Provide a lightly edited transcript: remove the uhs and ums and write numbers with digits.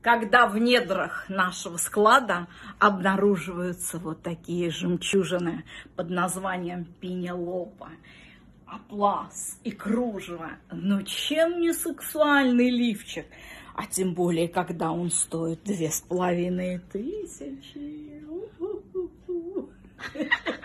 когда в недрах нашего склада обнаруживаются вот такие жемчужины под названием Пенелопа, атлас и кружево. Но чем не сексуальный лифчик? А тем более, когда он стоит 2500.